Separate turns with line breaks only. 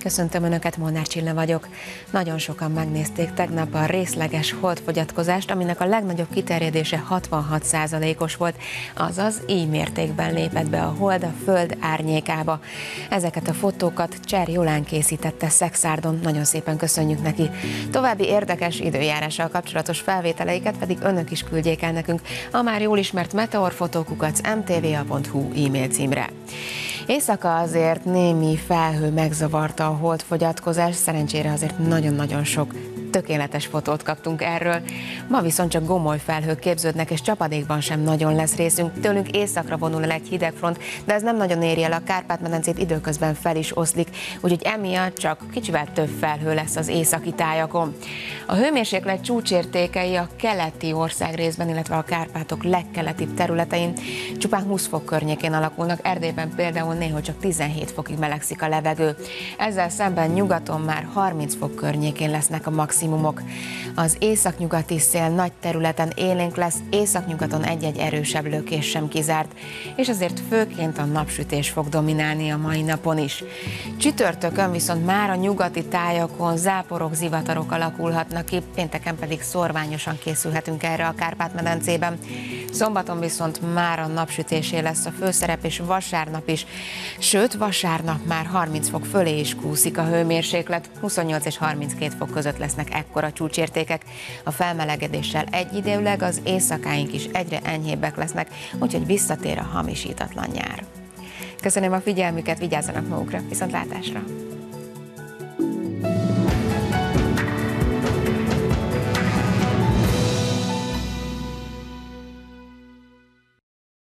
Köszöntöm Önöket, Molnár Csilla vagyok. Nagyon sokan megnézték tegnap a részleges holdfogyatkozást, aminek a legnagyobb kiterjedése 66%-os volt, azaz így mértékben lépett be a hold a föld árnyékába. Ezeket a fotókat Cser Jolán készítette Szekszárdon, nagyon szépen köszönjük neki. További érdekes időjárással kapcsolatos felvételeiket pedig Önök is küldjék el nekünk a már jól ismert meteorfotókukac.mtva.hu e-mail címre. Éjszaka azért némi felhő megzavarta a holdfogyatkozást, szerencsére azért nagyon-nagyon sok tökéletes fotót kaptunk erről. Ma viszont csak gomoly felhők képződnek, és csapadékban sem nagyon lesz részünk. Tőlünk északra vonul el egy hideg front, de ez nem nagyon éri el a Kárpát-medencét, időközben fel is oszlik, úgyhogy emiatt csak kicsivel több felhő lesz az északi tájakon. A hőmérséklet csúcsértékei a keleti országrészben, illetve a Kárpátok legkeletibb területein csupán 20 fok környékén alakulnak, Erdélyben például néhol csak 17 fokig melegszik a levegő. Ezzel szemben nyugaton már 30 fok környékén lesznek a maximumok. Az északnyugati szél nagy területen élénk lesz, északnyugaton egy-egy erősebb lökés sem kizárt, és azért főként a napsütés fog dominálni a mai napon is. Csütörtökön viszont már a nyugati tájakon záporok, zivatarok alakulhatnak ki, pénteken pedig szorványosan készülhetünk erre a Kárpát-medencében. Szombaton viszont már a napsütésé lesz a főszerep, és vasárnap is, sőt vasárnap már 30 fok fölé is kúszik a hőmérséklet, 28 és 32 fok között lesznek ekkora csúcsértékek. A felmelegedéssel egyidejűleg az éjszakáink is egyre enyhébbek lesznek, úgyhogy visszatér a hamisítatlan nyár. Köszönöm a figyelmüket, vigyázzanak magukra, viszontlátásra!